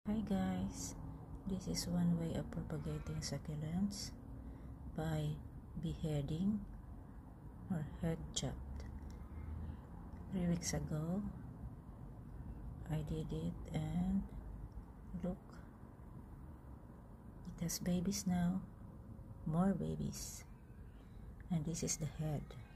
Hi guys, this is one way of propagating succulents by beheading or head chopped. 3 weeks ago I did it and look, it has babies now, more babies, and this is the head.